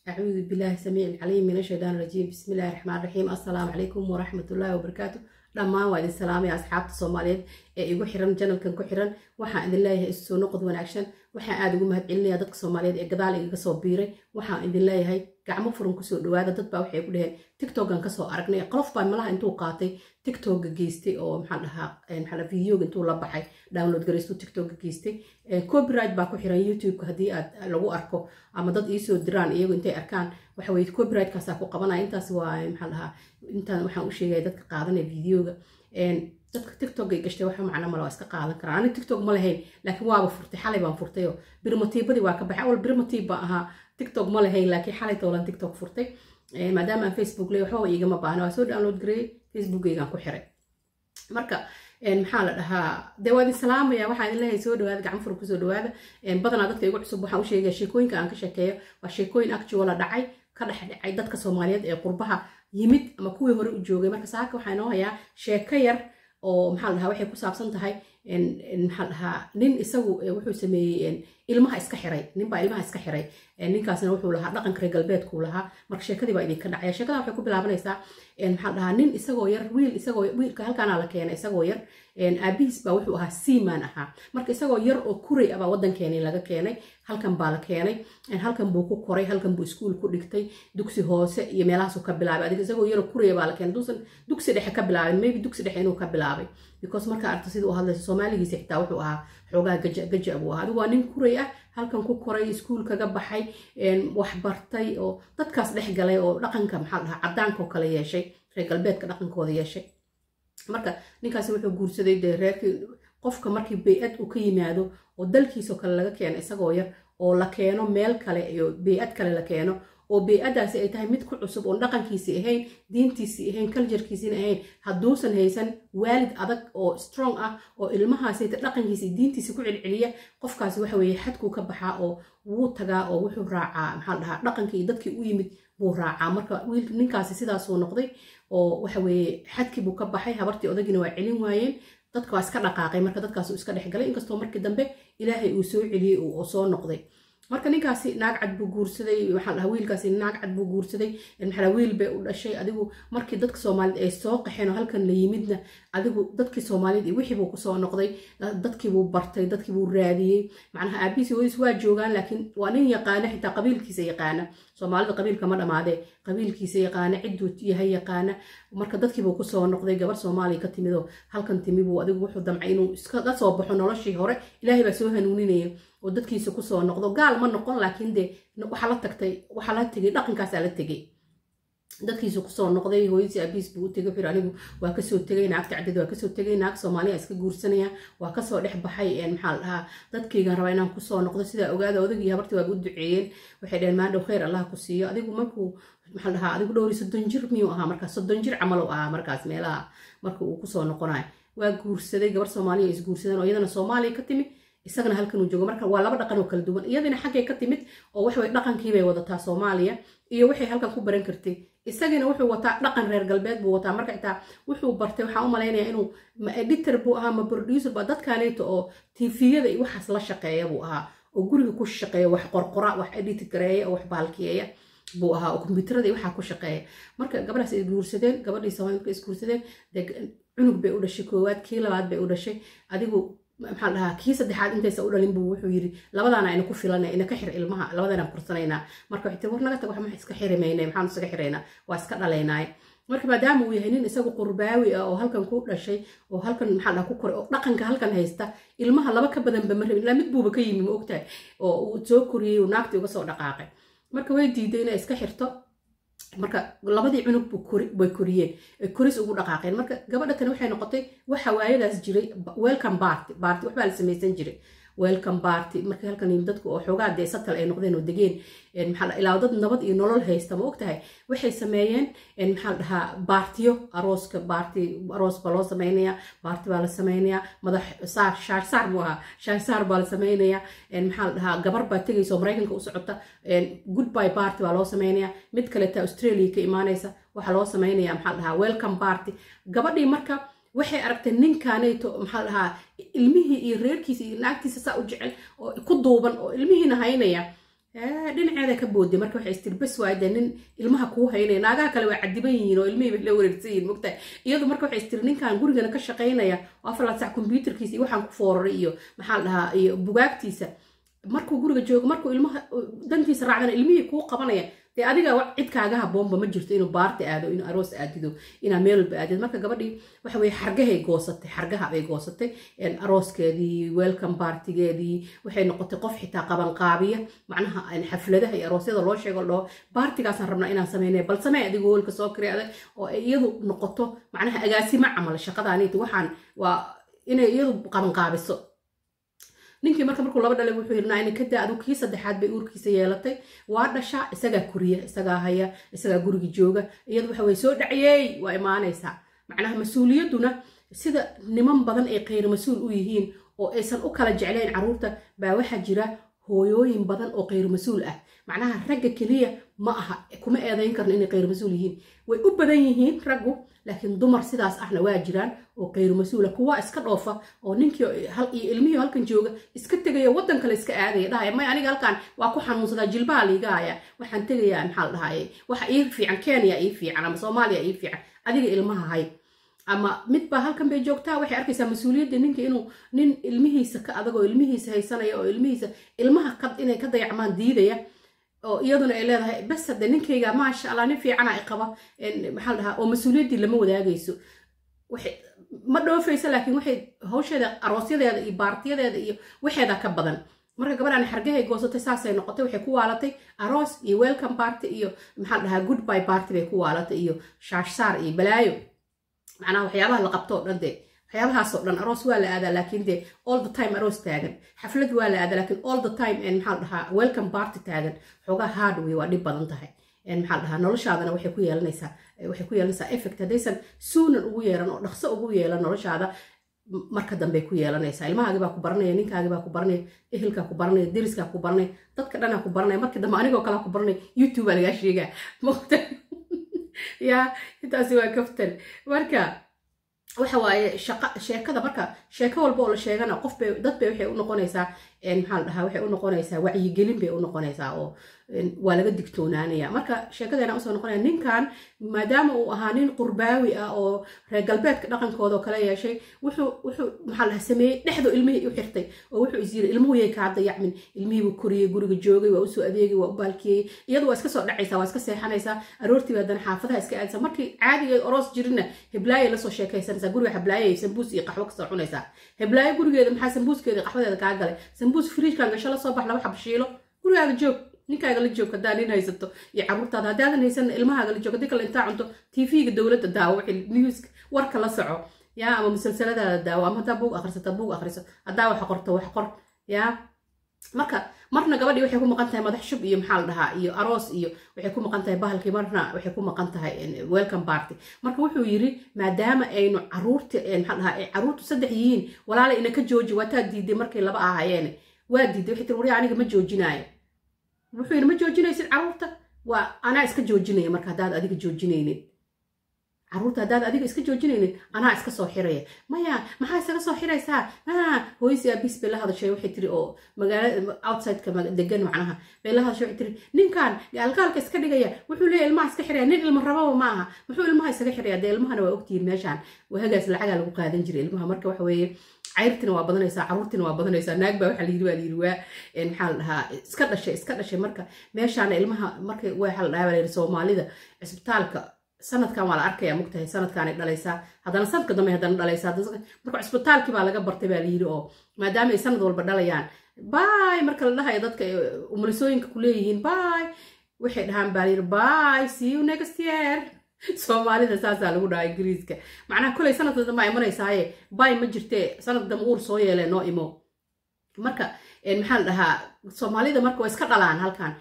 أعوذ بالله السميع العليم من الشيطان الرجيم. بسم الله الرحمن الرحيم. السلام عليكم ورحمة الله وبركاته. دمان وعد السلام يا أصحاب الصوماليين إيجو حرن جنال كان كحرن وحا إذن الله السو نقد ونعشان وحا آدقو مهد عليا دادك الصوماليين إيقدال إيقا صوبيري وحا إذن الله هاي قاعمو فرن كسو دوادا داد باوحي يقول لهين تيك توك كسو أرقني قلوف باي ملاها انتو قاتي تيك توك جيستي أو محلها فيديو انتو لبحي داونلود جريستو تيك توك جيستي كوبي رايت باكو حرن يوتيوب هدي لغو أركو أما داد إيسو دران إيجو انتي أركان waxaway copyright kaasa ku qabanay intaas waa maxallaha intaan waxaan u sheegay dadka qaadanay videoga dadka TikTok ay gashtay waxa macna ma la iska qaadan karaan ani TikTok ma lahayn laakiin waaba furtay xalay baan furtay oo birmatiibadi waa ka baxay awal birmatiiba aha TikTok ma lahayn laakiin xalay toolan TikTok furtay maadaama aan Facebook leeyahay waxa iiga ma baahna waa soo download gareey Facebook ayaan ku xiray marka maxaa la dhahaa deewaadi salaamaya waxa idin leeyahay soo dhawaada gacan fur ku soo dhawaada badanaa dadka igu cusub waxaan u sheegay sheekooyinka aan ka sheekeeyo waa sheekooyin actual dhacay ka dhacay dadka Soomaaliyeed ee qurbaha yimid ama kuwii hore u joogay marka saaka waxaan noo hayaa sheeko yar oo maxaa la dhahaa waxay ku saabsan tahay maxaa la dhahaa nin isagu wuxuu sameeyay ilmaha iska xiray nin baa ilmaha iska xiray ninkaasna wuxuu lahaa dhaqanka reer galbeedku lahaa marka sheekadii baa idin ka dhacay sheekada waxay ku bilaabanaysaa maxaa la dhahaa nin isagoo yar wiilka halkaana la keenay isagoo yar aabihiis baa wuxuu ahaa seaman ahaa marka isagoo yar oo kuray ah baa wadankeeni laga keenay halkan baa la keenay halkan buu ku koray halkan buu iskuul ku dhigtay dugsi hoose iyo meelahaas uu ka bilaabay adiga isagoo yar oo kuray baa la keenay dugsi dhexe ka bilaabay maybe dugsi dhexe inuu ka bilaabay because marka aragto sida uu hadlayso Soomaaligiisa xitaa wuxuu ahaa xoogaa gaja buu ahaa adigu waa nin kuray ah halkan ku koray iskuul kaga baxay wax bartay oo dadkaas dhex galay oo dhaqanka maxaa la dhahaa cadaanka oo kale yeeshay reer galbeedka dhaqankooda yeeshay marka ninkaasi wuxuu guursaday reerkii qofka markii bay'ad uu ka yimaado oo dalkiisa kale laga keeno isagoo yar oo la keeno meel kale iyo bay'ad kale la keeno oo bay'adaasi ay tahay mid ku cusub oo dhaqankiisa ahayn diintiisa ahayn culture-kiisa ahayn haduusan haysan waalid adag oo strong ah oo ilmahaasi dhaqankiisa diintiisa ku celceliya qofkaasi waxa weeye xadku ka baxaa oo wuu tagaa oo wuxuu raacaa maxaa la dhahaa dhaqankii dadkii u yimid buu raacaa marka ninkaasi sidaas uu noqday oo waxa weeye xadkii buu ka baxay habartii odagina waa celin waayeen dadka waa iska dhaqaaqay marka dadkaas uu iska dhex galay inkastoo markii dambe ilaahay uu soo celiyay oo soo noqday marka ninkaasi naag cad buu guursaday waxaan dhahaa wiilkaasi naag cad buu guursaday maxaa wiil bay u dhashay adigu markii dadka Soomaaliyeed ay soo qaxeen oo halkan la yimidna adigu dadkii Soomaaliyeed wixii buu ku soo noqday dadkii buu bartay dadkii buu raadiyay macnaha aabiisi way waa joogaan laakiin waa nin yaqaan xitaa qabiilkiisa yaqaan Soomaalida qabiilka ma dhamaade qabiilkiisa yaqaan ciduu yahay yaqaan marka dadkii buu ku soo noqday gabar Soomaali ka timid oo halkan timid buu adigu wuxuu damcay inuu iska soo baxo noloshii hore ilaahay baa soo hanuuninayay oo dadkiisa ku soo noqdo gaal ma noqon laakiin de waxa la tagay dhaqankaas la tagay dadkiisa ku soo noqday hooyadii abiis buu tagay xir anigu waa ka soo tagay naagta cadad waa ka soo tagay naag Soomaaliya iska guursanaya waa ka soo dhex baxay maxaa la dhahaa dadkayga raba inaan ku soo noqdo sida ogaada odagii habartii waa u duceeyeen waxay dhaheen maan dhow khayr Allah ku siiyo adigu markuu maxaa la dhahaa adigu dhowr 30 jir miyuu ahaa markaas 30 jir camal ahaa markaas meelaha marka uu ku soo noqonay waa guursaday gabar Soomaaliya is guursadeen oo iyadana Soomaaliya ka timid isagana halkan uu joogo marka waa laba dhaqan oo kala duwan iyadana xaggay ka timid oo wax way dhaqankii bay wadataa Soomaaliya iyo waxay halkan ku baran kartay isagana wuxuu wataa dhaqan reer galbeed buu wataa marka xitaa wuxuu bartay waxa u maleynaya inuu editor buu ahaa ma producer ba dadkaanayto oo TV-yada iyo waxaas la shaqeeya buu ahaa oo guriga ku shaqeeya wax qorqora wax edit gareeya wax baalkiyeeya buu ahaa oo kombiyuutarada waxa ku shaqeeya marka gabadhaas ay guursadeen gabadhii Soomaaliyeed is guursadeen cunug bay u dhashay koowaad kii labaad bay u dhashay adigu maxaa la dhahaa kii saddexaad intaysa u dhalin buu wuxuu yiri labadana ayna ku filanay ina ka xir ilmaha labadana kursanayna marka wixii war naga tag wax ma iska xirimeynay maxaan iska xireyna waa iska dhaleynay marka maadaama uu yahay nin isagu qurbaawi ah oo halkan ku dhashay oo halkan maxaa la ku koray oo dhaqanka halkan haysta ilmaha laba ka badan ba marib la mid buuba ka yimi ma ogtahay oo uu soo koriyay oo naagtii uga soo dhaqaaqay marka way diiday inay iska xirto marka labadii cunug bay koriyeen koris ugu dhaqaaqeen marka gabadha tan waxay noqotay waxa waayadaas jiray welcome party waxba la sameeysan jiray welcome party marka halkan dadku oo xoogaa deesatal ay noqdeen oo degeen maxaa la ilaa dad nabad iyo nolol haysta ma ogtahay waxay sameeyeen maxaa la dhahaa baartiyo arooska aroos baa loo sameynaya baarti baa la sameynaya madax shaar baa la sameynaya maxaa la dhahaa gabar baa tagaysa Mareykanka u socota goodbye party baa loo sameynaya mid kale ta Australia ka imaanaysa waxa loo sameynaya maxaa la dhahaa welcome party gabadhii marka waxay aragtay ninkaanayto maxaa la dhahaa ilmihii iyo reerkiisa iyo naagtiisa saa u jecel oo ku duuban oo ilmihiina haynaya dhinaceeda ka boodday marka waxay istirbas waayday nin ilmaha kuu haynaya naagaha kale waa cadiban yihiin oo ilmihii la wareegsan yihiin mogtahay iyadu marka waxay istiri ninkan gurigana ka shaqaynaya oo 4 saac computerkiisa iyo waxaan ku fooraray iyo maxaa la dhahaa iyo bugaagtiisa markuu guriga joogo markuu ilmaha dantiisa raacdana ilmihii kuu qabanaya dee adiga cid kaaga haboonba ma jirto inuu baarti aado inuu aroos aadido inaa meel walba aadid marka gabadhii waxa weye xargaha bay goosatay arooskeedii welcome baartigeedii waxay noqotay qof xitaa qabanqaabiya macnaha xafladaha iyo aroosyada loo sheego dhoo baartigaasaan rabnaa inaan sameynay bal samee adiga hoolka soo kiraaday oo ay iyadu noqoto macnaha agaasimo camal shaqadaaniiti waxaan waa inay iyadu qabanqaabiso ninkii markuu laba dhalay wuxuu yirnaa in ka daado kii saddexaad bay uurkiisa yeelatay waa dhasha isaga kuriya isaga haya isaga guriga jooga iyadu waxa way soo dhaciyay waa imaanaysa macnaha mas'uuliyaduna sida niman badan ay qeyr mas'uul u yihiin oo aysan u kala jeclayn caruurta baa waxa jira hooyooyin badan oo qeyr mas'uul ah macnaha ragga kaliya ma aha kuma eedayn karno inay qeyr mas'uul yihiin way u badan yihiin raggu laakiin dumar sidaas ahna waa jiraan oo qeyr mas'uul ah kuwa iska dhoofa oo ninkii ilmihii halkan jooga iska tagaya wadan kale iska aadaya dhahay may aniga halkan waa ku xanuunsadaa jilbaha liigaya waxaan tagayaa maxaa la dhahay waxa ii fiican Kenya ii fiican ama Soomaaliya ii fiican adiga ilmaha hay ama mid ba halkan bay joogtaa waxay arkaysaa mas'uuliyadda ninka inuu nin ilmihiisa ka adag oo ilmihiisa haysanaya oo ilmaha inay ka dayacmaan diidaya oo iyaduna ay leedahay bas hadda ninkayga maasha Allah nin fiican ay qaba maxaa la dhahaa oo mas'uuliyadii lama wadaagayso waxay ma dhoofaysa laakiin waxay hawsheeda aroosyadeeda iyo baartiyadeeda iyo waxeeda ka badan marka gabadhan xargahay goosatay saasay noqotay waxay ku waalatay aroos iyo welcome party iyo maxaa la dhahaa goodbye party bay ku waalatay iyo shaashsaar iyo balaayo macnaha waxyaabaha la qabto oo dhan dee waxyaabahaas oo dhan aroos waa la aadaa laakiin dee all the time aroos taagan xaflad waa la aadaa laakiin all the time maxaa la dhahaa welcome party taagan xoogaa hard way waa dhib badan tahay maxaa la dhahaa noloshaadana waxay ku yeelanaysaa effect haddaysan suunan ugu yeelan oo dhaqso ugu yeelan noloshaada marka dambe ku yeelanaysaa ilmahaagii baa ku baranaya ninkaagii baa ku baranaya ehelkaa ku baranaya deriskaa ku baranaya dadka dhanaa ku baranaya markii dambe anigoo kalaa ku baranaya YouTube baa lagaa sheegaa moqta yaa intaasi waa kaftan marka waxa waaye sheekada marka sheeko walba oo la sheegana dad bay waxay u noqonaysaa maxaa la dhahaa waxay u noqonaysaa wacyigelin bay u noqonaysaa oo waa laga digtoonaanaya marka sheekadeena usoo noqonaya ninkan maadaama uu ahaa nin qurbaawi ah oo reer galbeedka dhaqankooda oo kala yeeshay wuxuu maxaa la sameeyay dhexdo ilmihii u xirtay oo wuxuu is yiri ilmuhu yay ka dayacmin ilmihii buu koriyay guriga joogay waa u soo adeegay waa u baalkiyay iyadu waa iska soo dhacaysaa waa iska seexanaysaa aroortii badan xaafadaha iska aadaysaa markii caadiga aroos jirina heblaaye la soo sheekaysanaysaa guriga heblaaye sambuus iyo qaxwo ka soo cunaysaa heblaaye gurigeeda maxaa sambuuskeeda qaxwadeeda kaa galay sambuus fridge-kan gasho la soo bax laba xab shiilo gurigaaga joog ninkaaga la joog hadaa nin haysato iyo caruurtaada haddaadan haysan ilmahaaga la joog haddii kale intaa cunto TV-ga dowladda daawo wixii newska warka la soco yaa ama musalsaladaada daawo ama haddaa buug akhriso haddaa wax qor yaa marka marna gabadhii waxay ku maqan tahay madax shub iyo maxaa la dhahaa iyo aroos iyo waxay ku maqan tahay bahalkii marna waxay ku maqan tahay welcome party marka wuxuu yiri maadaama aynu caruurta maxaa la dhahaa ay caruurtu saddex yihiin walaala ina ka jooji waataa diiday markay laba ahaayeen waa diiday waxay tiri wariya aniga ma joojinaayo wuxuu yiri ma joojinaysid caruurta waa anaa iska joojinaya marka haddaad adiga joojinaynin caruurta haddaad adiga iska joojinaynin anaa iska soo xiraya maya maxaa isaga soo xiraysaa hooysi abis bay la hadashay waxay tiri oo magaalada outside-ka degan macnaha bay la hadashay waxay tiri ninkan alkaalka iska dhigaya wuxuu leeyahay ilmaha iska xiraya nin ilma rababa ma aha muxuu ilmaha isaga xiraya dee ilmahana waa ogtihiin meeshaan wahagaas lacagaa lagu qaadan jiray ilmaha marka waxa weeye cayrtina waa badanaysaa caruurtina waa badanaysaa naag baa waxa la yiri waa maxaa la dhahaa iska dhashay marka meeshaana ilmaha marka waxa la dhahaa waa la yiri Soomaalida isbitaalka sanadkan waa la arkaya mugtahay sanadkan ay dhalaysaa haddana sanadka dambe haddana dhalaysaa marka isbitaalkii baa laga bartay baa la yiri oo maadaama ay sanad walba dhalayaan bye marka la dhahayo dadka umulisooyinka ku leeyihiin bye waxay dhahaan baa la yiri bye see you next year Soomaalida saasaa lagu dhahaa Ingiriiska macnaha kulay sanadka dambe ay imanaysaa bye ma jirtee sanad dambe uur soo yeelee noo imo marka maxaa la dhahaa Soomaalida marka waa iska dhalaan halkan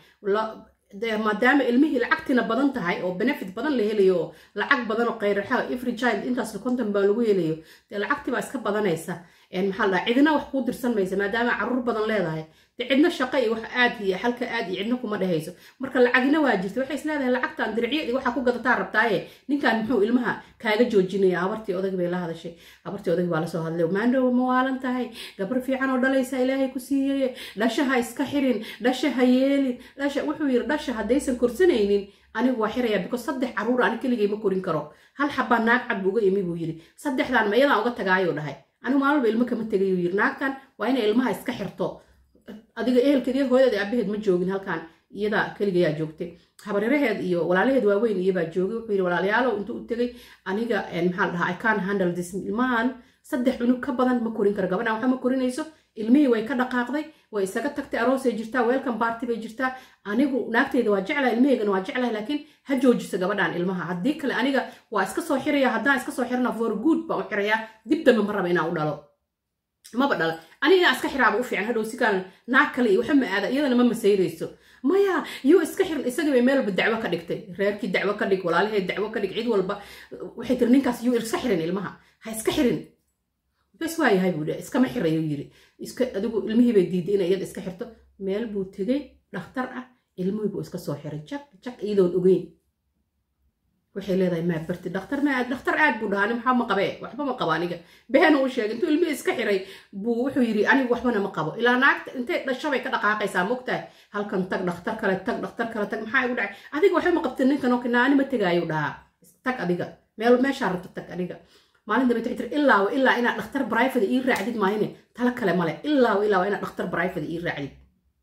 maadaama ilmihii lacagtina badan tahay oo benefit badan la helayo lacag badan oo qeyraxa every child intaas konton baa lagu helayo dee lacagtii baa iska badanaysa محل عدنا وحكود درسان ميسا ما دام عرور بدن ليضاهي عدنا شقي وح آدي حلقة آدي عدنا كوما دهيسو مركا العقنا واجرت وحيس لهذا العقد عن درعيه وحكو قد تعرب تاعي نين كان محو ilmaha kaaga joojinaya abartii odag bay la hadashay abartii odag baa la soo hadlay maandhow ma waalan tahay gabar fiican oo dhalaysa ilaahay ku siiyay dhashaha iska xirin dhashaha yeelin dhasha wuxuu yiri dhasha hadaysan korsanaynin anigu waa xiraya because saddex caruur aan kaligay ma korin karo hal xabba naag cad buuga imi buu yiri saddexdan ma iyada uga tagaayo dhahay anigu maalba ilmo kama tagayo yiri naagtan waa inay ilmaha iska xirto adiga ehelkeedii hooyada abaheed ma joogin halkan iyada kaligay aa joogtay habareeraheed iyo walaalaheed waaweyn iyaba joogay wuxuu yiri walaalayaalow intuu u tagay aniga maxaa la dhahaa I can't handle this ilmahan saddex cunug ka badan ma korin karo gabadhan waxa ma korinayso ilmihii way ka dhaqaaqday way isaga tagtay aroos ay jirtaa welcome party bay jirtaa anigu naagtayda waa jeclahay ilmaheygana waa jeclahay laakiin ha joojiso gabadhan ilmaha haddii kale aniga waa iska soo xiraya haddaan iska soo xirna for good baan u xirayaa dib dambe ma raba inaan u dhalo maba dhala aniga iska xiraaba u fiican hadhow si kaan naag kale iyo waxa ma aada iyadana ma masayrayso maya yuu iska xirin isaga bay meel dacwo ka dhigtay reerkii dacwo ka dhig walaalaheed dacwo ka dhig cid walba waxay tiri ninkaas yuu iska xirin ilmaha ha iska xirin bas waa yahay buu iska ma xirayo yiri iska adigu ilmihii bay diiday inay iyada iska xirto meel buu tagay dhakhtar ah ilmihii buu iska soo xiray jak iyadoon ogeyn waxay leedahay ma barti dhakhtar aad buu dhahaa maxaa ma qabee waxba ma qabo aniga been uu sheegay intuu ilmihii iska xiray buu wuxuu yiri anigu waxbana ma qabo ilaa naagta intay dhashabay ka dhaqaaqaysaa mogtahay halkan tag dhakhtar kale tag maxaa igu dhacay adiga waxba ma qabtin ninkan oo kinaani ma tagaayo dhahaa tag adiga meesha rabto tag adiga maalin dambe waxay tiri ilaa inaad dhakhtar private ii raacdid maahine tala kale male ilaa inaad dhakhtar private ii raacdid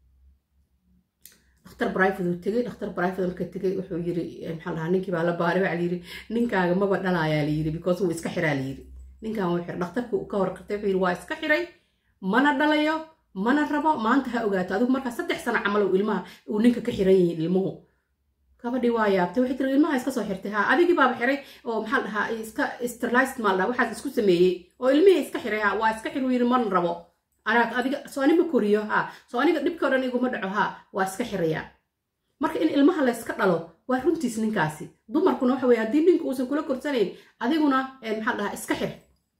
dhakhtar private uu tagay dhakhtar private marka tagay wuxuu yiri maxaa lahaa ninkii baa la baaray waxa la yiri ninkaaga maba dhalaaya la yiri because uu iska xiraa la yiri ninkaan wuu xir dhakhtarku ka hor qatay wuxuu yiri waa iska xiray mana dhalayo mana rabo maanta ha ogaato adigu marka 3 sano camal uu ilmaha uu ninka ka xiran yahay ilmuhu gabadhii waa yaabtay waxay tiri ilmaha iska soo xirtay ha adigii baa xiray oo maxaa dhahaa iska sterilized mal waxa isku sameeyay oo ilmihii iska xiray ha waa iska xiru yiri man rabo anaag adiga soo anima koriyo ha soo aniga dhibka dhan iguma dhaco ha waa iska xiraya marka in ilmaha la iska dhalo waa runtiis ninkaasi dumarkuna waxa weey hadii ninku uusan kula korsanayn adiguna maxaa dhahaa iska xir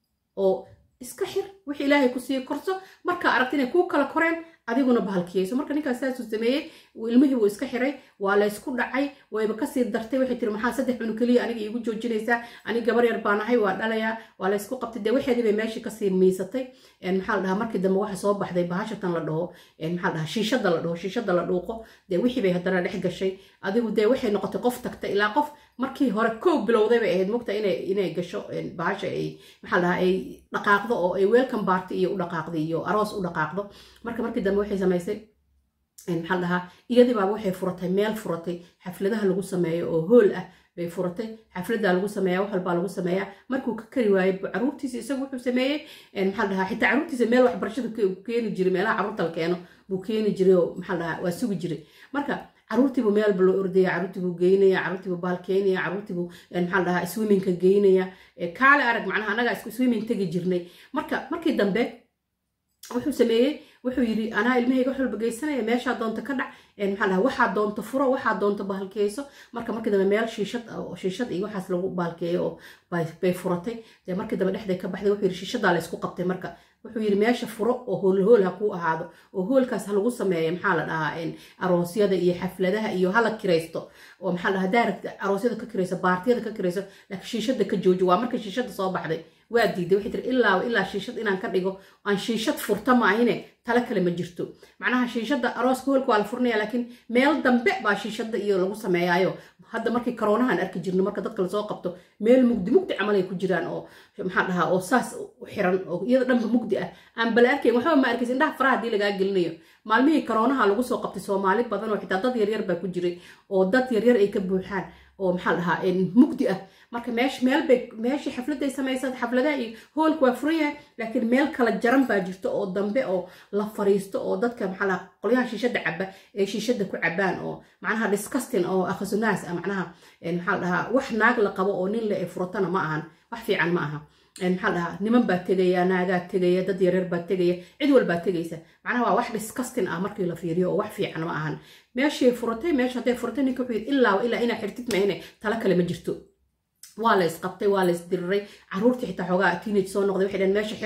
oo iska xir wixii ilaahay ku sii korso marka aragtay inay ku kala koreen adiguna bahalkiyayso marka ninkaas saas uu sameeyay ilmihii uu iska xiray waa la isku dhacay wayba ka sii dartay waxay tiri maxaa saddex cunug kaliya aniga iigu joojinaysaa aniga gabar yar baan ahay waa dhalaya waa la isku qabtay de waxeedii bay meeshii ka sii miisatay maxaa la dhahaa markii dambe waxa soo baxday bahashatan la dhaho maxaa la dhahaa shiishada la dhuuqo de wixii bay haddana dhex gashay adigu de waxay noqotay qof tagtay ilaa qof markii hore koob bilowday bay ahayd mugta inay gasho bahasha ay maxaa la dhahaa ay dhaqaaqdo oo ay welcome party iyo u dhaqaaqday iyo aroos u dhaqaaqdo markii dambe waxay samaysay maxaa la dhahaa iyadii baa waxay furatay meel furatay xafladaha lagu sameeyo oo hool ah bay furatay xafladda lagu sameeyaa wax walba lagu sameeyaa markuu ka kari waayay caruurtiisa isagu wuxuu sameeyay maxaa la dhahaa xitaa caruurtiisa meel waxbarashada keeni jiray meelaha caruurta la keeno buu keeni jiray oo maxaa la dhahaa waa sugi jiray marka caruurtiibu meel baa loo ordaya caruurtiibu geynaya caruurtiibu baalkeynaya caruurtiibu maxaa la dhahaa swimmingka geynaya kaale arag macnaha anaga isku swimming tagi jirnay markii dambe wuxuu sameeyay wuxuu yiri anaa ilmahayga wax walba geysanaya meesha doonto ka dhac maxaa la dhahaa waxa doonto furo waxa doonto baalkeeyso markii dambe meel shiishad iyo waxaas lagu baalkeeyo oo bay furatay de markii dambe dhexday ka baxday wuxuu yiri shiishada la isku qabtay marka wuxuu yiri meesha furo oo hool ha ku ahaado oo hoolkaas ha lagu sameeyo maxaa la dhahaa aroosyada iyo xafladaha iyo hala kireysto oo maxaa la dhahaa daaragta aroosyada ka kireyso baartiyada ka kireyso laakiin shiishada ka jooji waa markii shiishada soo baxday waa diiday waxay tiri ilaa shiishad inaan ka dhigo aan shiishad furta maahine tala kale ma jirto macnaha shiishada arooska hoolka waa la furnaya laakiin meel dambe baa shiishada iyo lagu sameeyaayo hadda markii koronahan arki jirno marka dadka la soo qabto meel mugdi camal ay ku jiraan oo maxaa dhahaa oo saas u xiran oo iyada dhanba mugdi ah aan bala arkayn waxba ma arkaysin indhaha faraha hadii lagaa gelinayo maalmihii koronaha lagu soo qabtay Soomaali badan oo xitaa dad yaryar baa ku jiray oo dad yaryar ay ka buuxaan oo maxaa la dhahaa mugdi ah marka meeshii xafladay sameysay xafladaha iyo hoolku waa furan yahay laakiin meel kala jaran baa jirto oo dambe oo la fariisto oo dadka maxaa la qolyaha shiishada caba ee shiishada ku cabaan oo macnaha disgusting oo akhasunaas macnaha maxaa la dhahaa wax naag la qabo oo nin la ay furatana ma ahan wax fiican ma aha maxaa la dhahaa niman baa tegaya naagaa tegaya dad yaryar baa tegaya cid walbaa tegaysa macnaha waa wax disgusting ah markii la fiiriyo oo wax fiican ma ahan meeshii furatay hadday furatay ninka wuxuu yiri ilaa inaa xirtid maahine tala kale ma jirto waa la isqabtay waa la isdiriray caruurtii xitaa xoogaa teenage soo noqday waxay dhaheen meesha xir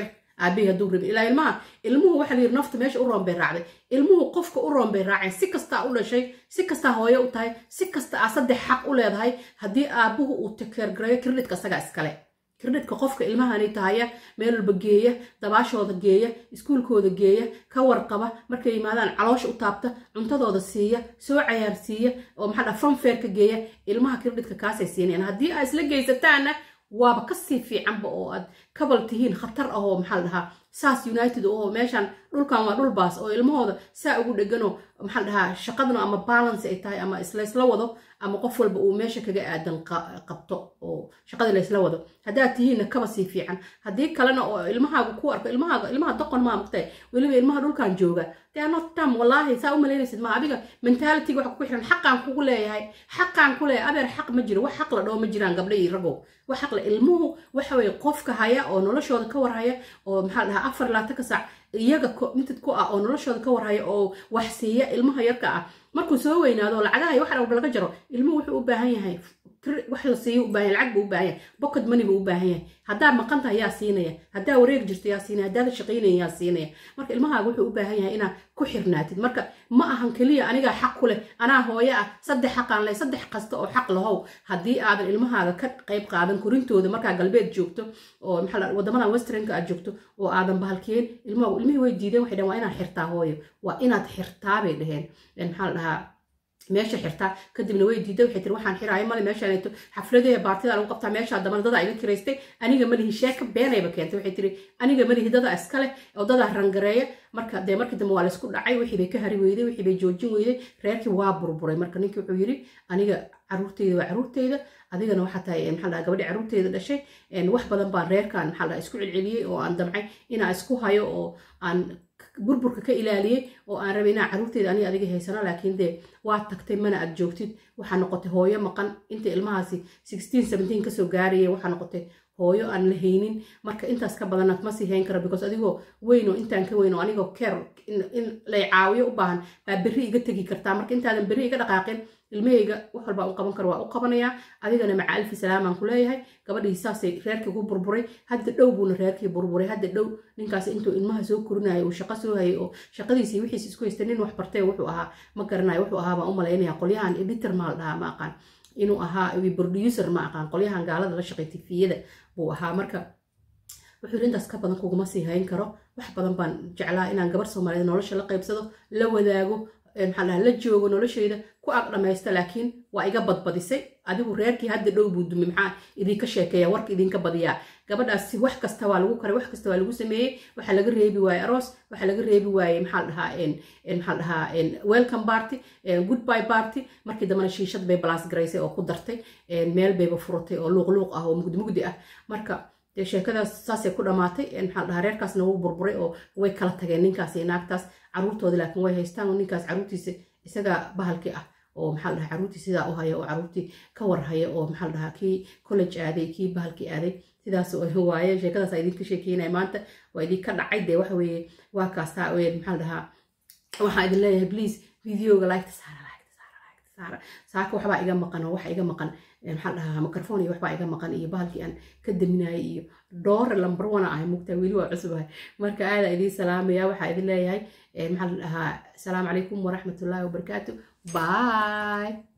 aabihi hadduu rabin ilaa ilmuhu waxa la yidhi nafta meesha u roon bay raacday ilmuhu qofka u roon bay raaceen si kastaa u dhashay si kastaa hooyo u tahay si kasta aa saddex xaq u leedahay haddii aabuhu uu takeergareeyo kirdhidka isagaa iskale kirdhidka qofka ilmahani tahaya meel walba geeya dabaashooda geeya iskuulkooda geeya ka warqaba markay yimaadaan caloosha u taabta cuntadooda siiya soo cayaarsiiya oo maxaa dhaha fanfeerka geeya ilmaha kirdhidka kaasay siinayaan haddii aa isla geysataana waaba kasii fiicanba oo aad kabal tihiin khatar ah oo maxaa dhahaa saas united oo meeshan dhulkan waa dhul baas oo ilmahooda saa ugu dheganoo maxaa dhahaa shaqaduna ama balance ay tahay ama isla wado ama qof walba uu meesha kaga aadan qabto oo shaqada la isla wado haddaad tihiinna kaba sii fiican haddii kalena oo ilmahaaga ku arko ilmaha doqon maa maqtay weliba ilmaha dhulkan jooga they are not dumb wallahi saa u malaynaysid ma adiga mentality waxa ku xiran xaqaan kugu leeyahay abeer xaq ma jiro wax xaq la dhoo ma jiraan gabdho iyo ragow wax xaq la ilmuhu waxa weeye qofka haya oo noloshooda ka warhaya oo maxaa dhahaa 24 saac iyaga mintid ku ah oo noloshooda ka warhaya oo wax siiya ilmaha yarka ah markuu soo weynaado lacagaha iyo waxa walba laga jaro ilmuhu wuxuu u baahan yahay wax la siiyo u baahan lacag buu u baahan yahay pocket money buu u baahan yahay haddaa maqan tahay yaa siinaya haddaa wareeg jirto yaa siinaya haddaad shaqaynaya yaa siinaya marka ilmahaaga wuxuu u baahan yahay inaad ku xirnaatid marka ma ahan kaliya aniga xaq ku leh anaa hooyo ah saddex xaqaan leh saddex kasta oo xaq lahow haddii aadan ilmahaaga ka qayb qaadan korintooda markaa galbeed joogto oo maxaa wadamadan westernka aad joogto oo aadan bahalkeen ilmihii way diideen waxay dhaheen waa inaad xirtaa hooyo waa inaad xirtaa bay dhaheen maxaa la dhahaa meesha xirtaa kadibna way diiday waxay tiri waxaan xiraay male meeshaanayto xafladee baartida lagu qabtaa meesha dambana dada iga kiraystay aniga malihi sheeka beenayba keentay waxay tiri aniga malihi dada iskale oo dada rangareeya marka dee markii dambe waa la isku dhacay wixii bay ka hari weyday wixii bay joojin weyday reerkii waa burburay marka ninkii wuxuu yiri aniga caruurteyda waa caruurteyda adigana waxaa tahay maxaa la gabadhi caruurteyda dhashay wax badan baan reerkan maxaa la isku celceliyey oo aan damcay inaan isku hayo oo aan burburka ka ilaaliyey oo aan rabay inaan caruurteyda aniga adiga haysano laakiin dee waa tagtay mana aad joogtid waxaa noqotay hooyo maqan inta ilmahaasi 16-17 kasoo gaarayay waxaa noqotay hooyo aan la haynin marka intaas ka badanaad ma sii hayn karo because adigoo weyn oo intaan ka weyn oo anigoo care in lay caawiyo u baahan baa berri iga tegi kartaa marka intaadan berri iga dhaqaaqin ilmahayga wax walba u qaban karo waa u qabanayaa adigana maca alfi salaamaan ku leeyahay gabadhii saasay reerkii ku burburay hadda dhow buuna reerkii burburay hadda dhow ninkaas intuu ilmaha soo korinayo uu shaqo soo hayay oo shaqadiisii wixiis isku haystay nin wax bartay wuxuu ahaa ma garanayo wuxuu ahaa baan u malaynaya qolyahan editor maal dhahaa ma aqaan inuu ahaa producer ma aqaan qolyahan gaalada la shaqay tifiyada buu ahaa marka wuxuu yiri intaas ka badan kuguma sii hayn karo wax badan baan jeclaa inaan gabar Soomaaliyeed nolosha la qaybsado la wadaago maxaa la joogo noloshayda ku ag dhamaysta laakiin waa iga badbadisay adigu reerkii hadda dhow buu dumay maxaa idinka sheekeeya warka idinka badiyaa gabadhaasi wax kasta waa lagu karay wax kasta waa lagu sameeyey waxa laga reebi waayey aroos waxa laga reebi waayey maxaa dhahaa welcome party goodbye party markii dambana shiishad bay balaas garaysay oo ku dartay meel bayba furatay oo luuq ah oo mugdi ah marka dee sheekadaas saasay ku dhamaatay maxaa dhahaa reerkaasna wuu burburay oo way kala tageen ninkaas iyo naagtaas caruurtooda laakiin way haystaan oo ninkaas caruurtiisa isaga bahalkii ah oo maxaa dhahaa caruurtii sidaa u haya oo caruurtii ka warhaya oo maxaa dhahaa kii college aaday kii bahalkii aaday sidaas oo waaye sheekadaas idinka sheekeynaya maanta waa idinka dhacay dee waxa weeye waa kaastaa maxaa dhahaa waxaan idin leeyahay please videoga like saara saaka waxbaa iga maqan oo waxa iga maqan maxaa dhahaa microphone iyo waxbaa iga maqan iyo bahalkii aan ka daminayay iyo door number 1 ah mugtaa weli waa cusubahay marka aad idin salaamaya waxa idin leeyahay maxaa dhahaa assalaamu calaykum waraxmatullaahi wabarakaatuh bye